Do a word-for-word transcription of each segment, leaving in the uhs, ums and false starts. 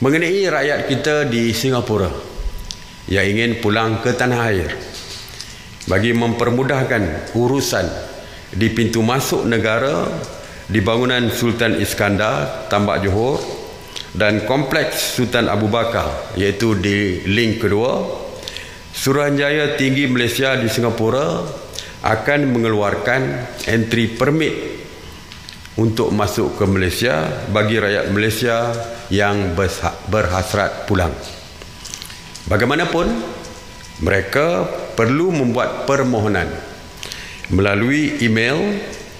Mengenai rakyat kita di Singapura yang ingin pulang ke tanah air, bagi mempermudahkan urusan di pintu masuk negara di bangunan Sultan Iskandar, Tambak Johor, dan Kompleks Sultan Abu Bakar, iaitu di link kedua, Suruhanjaya Tinggi Malaysia di Singapura akan mengeluarkan entry permit untuk masuk ke Malaysia bagi rakyat Malaysia yang berhasrat pulang. Bagaimanapun, mereka perlu membuat permohonan melalui email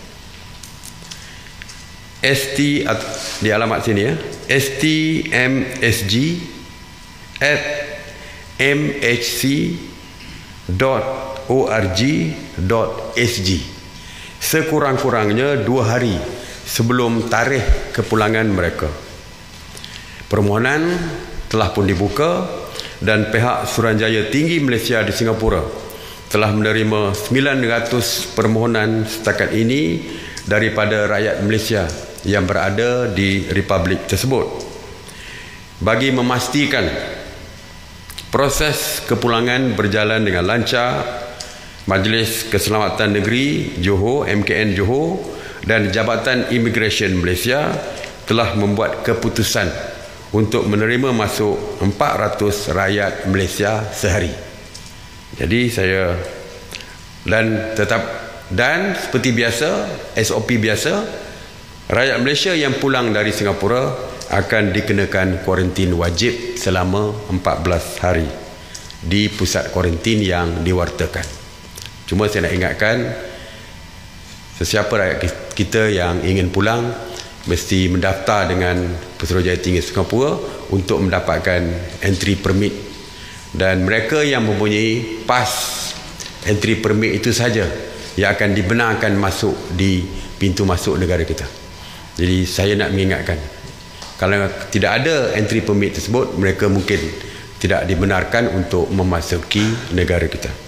st di alamat sini ya, stmsg at mhc dot org dot sg sekurang-kurangnya dua hari sebelum tarikh kepulangan mereka. Permohonan telah pun dibuka dan pihak Suruhanjaya Tinggi Malaysia di Singapura telah menerima sembilan ratus permohonan setakat ini daripada rakyat Malaysia yang berada di republik tersebut. Bagi memastikan proses kepulangan berjalan dengan lancar, Majlis Keselamatan Negeri Johor M K N Johor dan Jabatan Immigration Malaysia telah membuat keputusan untuk menerima masuk empat ratus rakyat Malaysia sehari. Jadi saya dan tetap dan seperti biasa, S O P biasa, rakyat Malaysia yang pulang dari Singapura akan dikenakan kuarantin wajib selama empat belas hari di pusat kuarantin yang diwartakan. Cuma saya nak ingatkan, sesiapa rakyat kita yang ingin pulang mesti mendaftar dengan Pesuruhanjaya Tinggi Singapura untuk mendapatkan entry permit, dan mereka yang mempunyai pas entry permit itu saja yang akan dibenarkan masuk di pintu masuk negara kita. Jadi saya nak mengingatkan, kalau tidak ada entry permit tersebut, mereka mungkin tidak dibenarkan untuk memasuki negara kita.